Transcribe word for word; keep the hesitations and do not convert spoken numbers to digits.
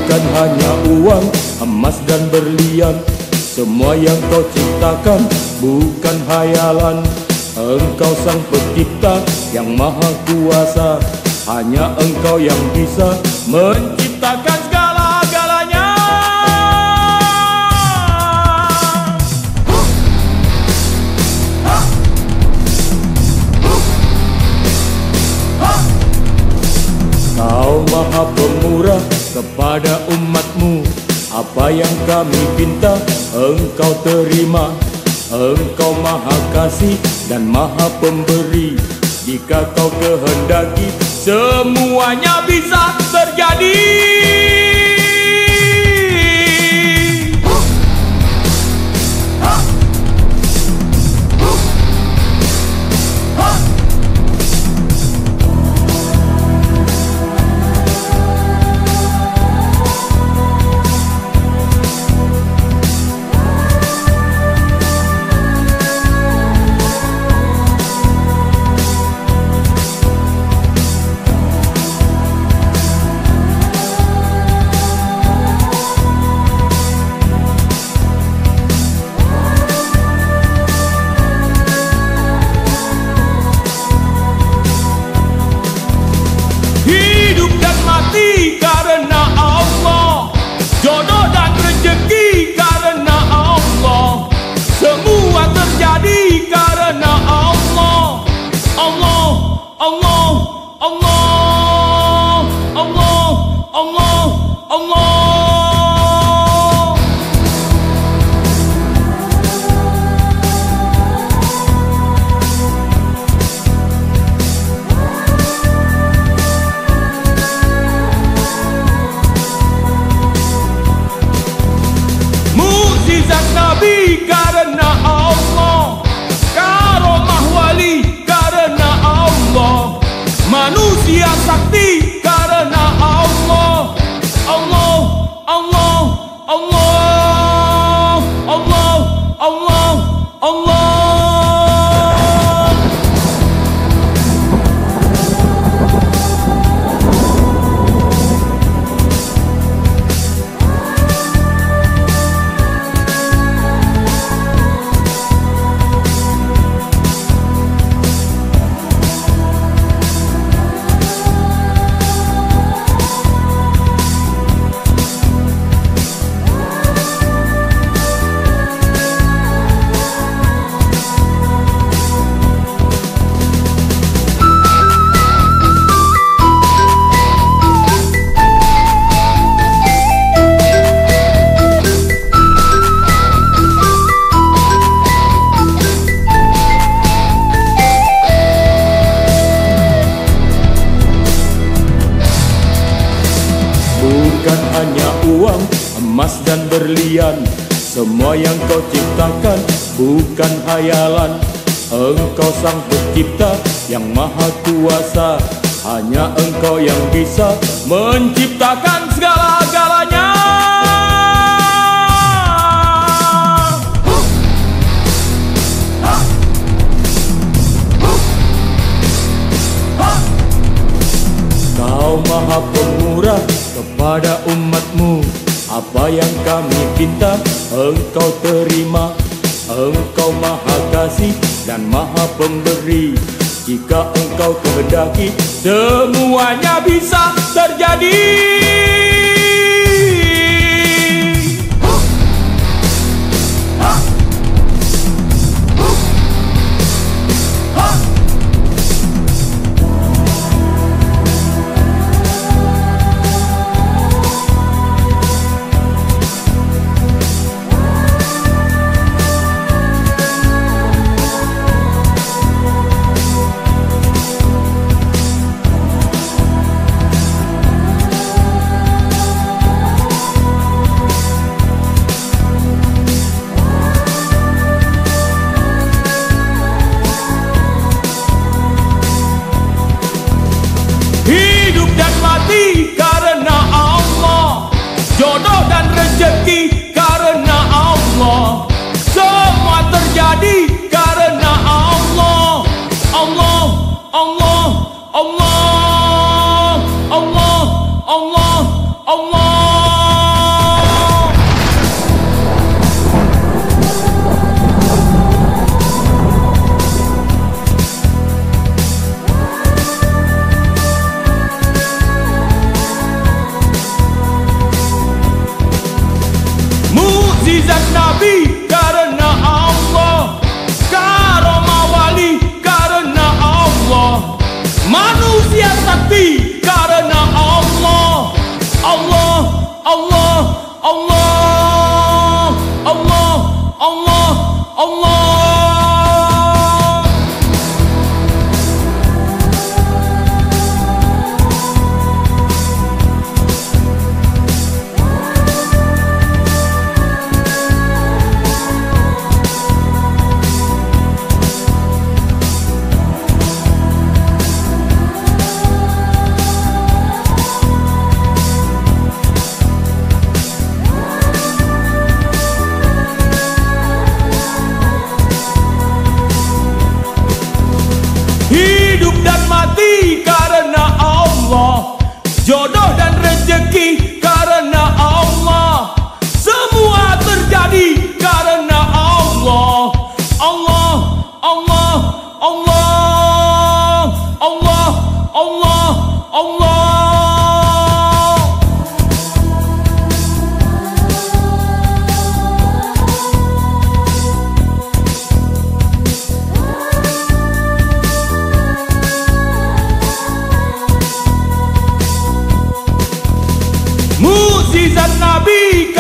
Bukan hanya uang, emas dan berlian, semua yang kau ciptakan bukan hayalan. Engkau sang pencipta yang maha kuasa, hanya engkau yang bisa menciptakan segala-galanya. Kau maha pemurah kepada umatmu, apa yang kami pinta engkau terima. Engkau maha kasih dan maha pemberi, jika kau kehendaki semuanya bisa terjadi. Hidup dan mati karena Allah, jodoh dan rezeki karena Allah, semua terjadi karena Allah. Allah, Allah, Allah, Allah, Allah, Allah. Mukjizat Nabi karena Allah, karomah wali karena Allah, manusia sakti karena Allah. Allah, Allah, Allah, Allah, Allah, Allah. Bukan hanya uang, emas dan berlian, semua yang kau ciptakan bukan hayalan. Engkau sang pencipta yang maha kuasa, hanya engkau yang bisa menciptakan segala-galanya. Kau maha pemurah kepada umatmu, apa yang kami pinta engkau terima. Engkau maha kasih dan maha pemberi, jika engkau kehendaki semuanya bisa terjadi. Mukjizat Nabi karena Allah, karomah wali karena Allah, manusia sakti karena Allah. Allah, Allah, Allah, Allah, Allah, Allah. Hidup dan mati karena Allah, jodoh dan rezeki karena Allah, semua terjadi karena Allah. Allah, Allah, Allah, Allah, Allah, Allah. Mukjizat Nabi